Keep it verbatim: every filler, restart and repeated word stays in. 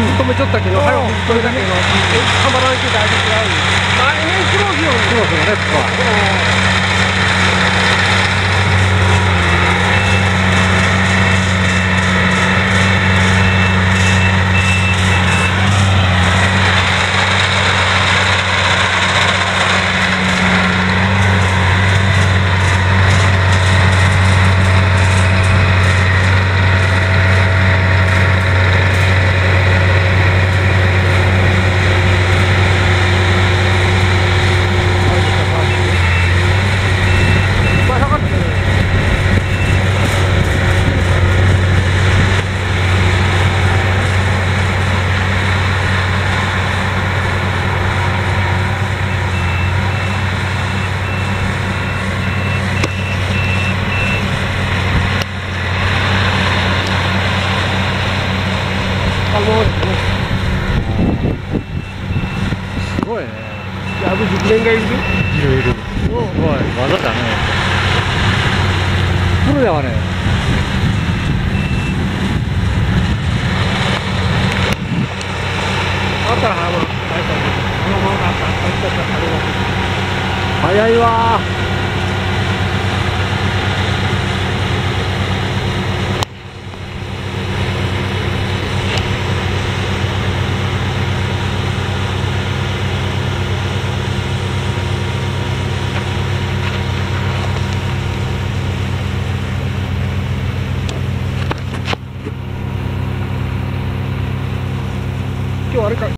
止めちゃったけど、早くこれだけの、たまらんけど、あれ違う。来年クロスよ、クロスよね、ここは。すごいね。やぶ熟練がいる。いるいる。すごい技だね。プロだわね。あったら早い。早いわ。今日あれか。